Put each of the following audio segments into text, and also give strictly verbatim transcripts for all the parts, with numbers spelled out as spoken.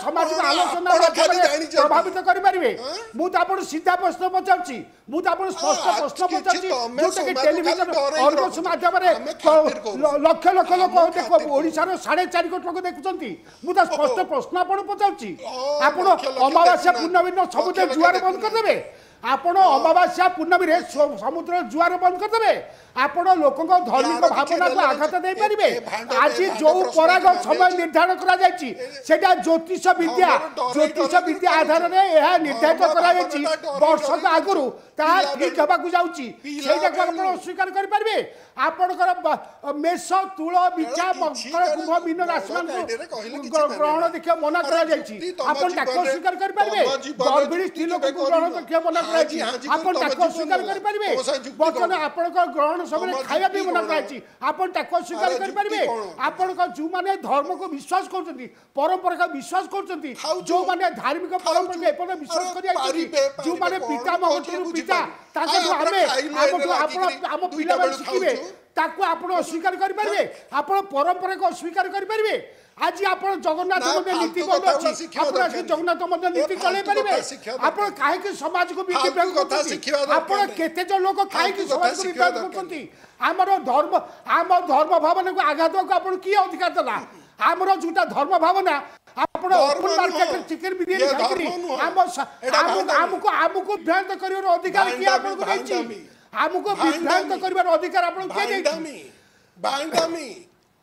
समाज को आलोचना प्रभावित करें मुझे आप सीधा प्रश्न पचार मुझे स्पष्ट प्रश्न पचार जोटा कि टेलीविजन अर्गस माध्यम लक्ष लक्ष लोक देख ओडार साढ़े चार कोटी लोक देखुं मुझे स्पष्ट प्रश्न आप पचार आप अमावास्या पूर्णमी सबुज जुआर बंद करदे आपण अमावास्या पूर्णमी समुद्र जुआर बंद करदे आपण लोक धार्मिक भावना को आघात दे पारे आज जो पराग समय निर्धारण करा जायछि सेटा ज्योतिष विद्या ज्योतिष विद्या आधार में यह निर्धारित करा जायछि वर्ष आगुरु ता ठीक होबा को जाउछि सेटा को आपण अस्वीकार करि पारबे आपणकर मेष तुल बिछा मकर कुंभ मीन राशि मान ग्रहण देखिए मना करा जायछि आपण ताको अस्वीकार करि पारबे गर्भिणी स्त्री लोक को ग्रहण देखिए मना करा जायछि आपण ताको अस्वीकार करि पारबे बर्तमान आपणकर ग्रहण सब खाया भी मना कराई आपण ताको स्वीकार कर परिबे आपण को जो माने धर्म को विश्वास करछंती परंपरा का विश्वास करछंती जो माने धार्मिक परंपरा के एपन विश्वास करि आछी जो माने पिता महतरु पिता ताके जो हमें हम तो आपण हम पिता बन सिखिबे ताको आपण अस्वीकार कर परिबे आपण परंपरा को अस्वीकार कर परिबे आज आप जगन्नाथ मध्य नीति कौन अच्छी आप जगन्नाथ मध्य नीति चल पारे आप कहीं समाज को आप केते जो लोग कहीं समाज को विभाग करते आमर धर्म आम धर्म भावना को आघात को आप किए अधिकार देला आमर जोटा धर्म भावना आपण ओपन मार्केट चिकन बिरियानी खाकरी आमको आमको भ्रांत कर अधिकार किए आपको देछि आमको विभ्रांत कर अधिकार आपको किए देछि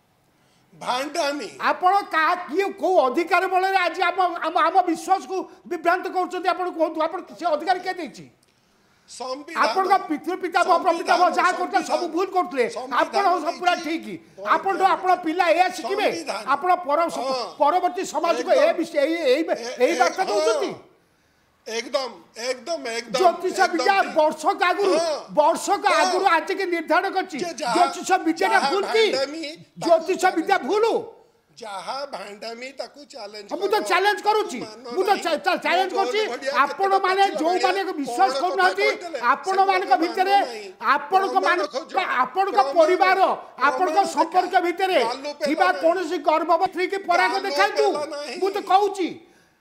आपण का किए को अधिकार बल आज आम आम विश्वास को विभ्रांत कर अधिकार किए देछि आपण पितृ पिता प्रपिता जहाँ करते सब भूल करते आपण सब पूरा ठीक आपण आपण पिला ए शिखिबे आपण परवर्ती समाज को ए यही बार्ता दउछथि एकदम एकदम एकदम ज्योतिष विद्या वर्ष का आगुरु वर्ष का आगुरु आज के निर्धारण करछि ज्योतिष विद्या भूल की ज्योतिष विद्या भूलु जहा भांडामी ताकू चैलेंज हम तो चैलेंज करूची मु तो चैलेंज करछि आपण माने जो माने को विश्वास करू नाथि आपण माने को भितरे आपण को मान आपण को परिवार आपण को संपर्क भितरे थिबा कोनसी गर्भवती के पराग देखाइतु मु तो कहूची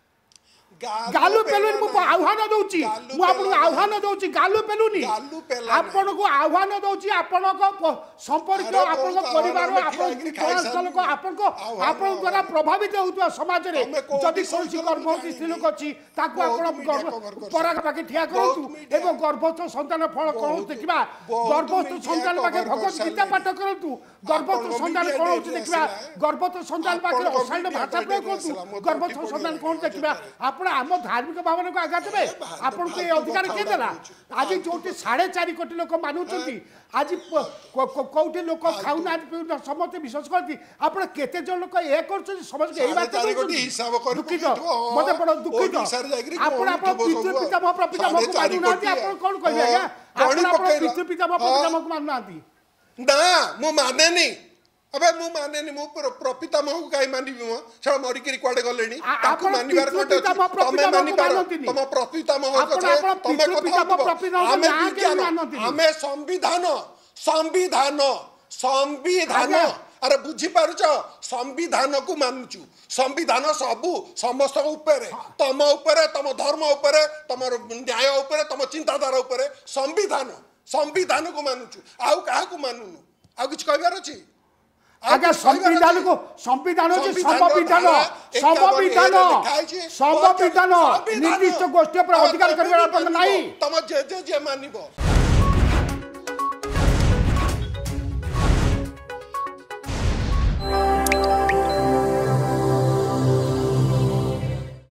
गालू पेलुनी मु आह्वान दउची मु आपन आह्वान दउची गालू पेलुनी आपन को आह्वान दउची आपन को संपर्क आपन को परिवार आपन समाज को आपन को आपन द्वारा प्रभावित होतवा समाज रे जदि कोनसी गर्भवती स्त्री लोक अछि ताको आपन पराग पाके ठिया करंतु एवं गर्भस्थ संतान फल कोन देखिबा गर्भस्थ संतान पाके भगवत गीता पाठ करंतु गर्भस्थ संतान कोन होछि देखिबा गर्भस्थ संतान पाके असाइड भाषा प्रयोग करंतु गर्भस्थ संतान कोन देखिबा आपन आम धार्मिक भावना को आघात देवे आपन को अधिकार के देला आज जो साढ़े चार कोटी लोक मानुचंती आज कोठी लोक खाउना समस्त विश्वास करती आपन केते जन लोक ए करछन समझ के एई बात हिसाब कर दुखित मते बड़ दुखित आपन आपन पितृ पिता मो प्रपिता मो को मानु नाती आपन कोन कहबे आपन आपन पितृ पिता मो प्रपिता मो को मानु नाती ना मु माने नहीं अबे मु माने नि मु प्रपिता मो को काई मानिबी मो छ मरि के कोडे गलेनी ताकू मानिबार कोटे तमे मानिबार तम प्रपिता मो को तमे कथा हमें विज्ञान हमें संविधान संविधान संविधान अरे बुझी पारुछ संविधान को मानुचु संविधान सबु समस्त ऊपर तम ऊपर तम धर्म ऊपर तम न्याय ऊपर तम चिंताधारा ऊपर संविधान संविधान को मानुचु आउ काहा को मानुनु आउ किछ कहबार अछि आगे संविधान को संविधान होछि संविधान संविधान संविधान निर्दिष्ट गोष्ठी पर अधिकार करबा नहीं तम जे जे जे मानिबो।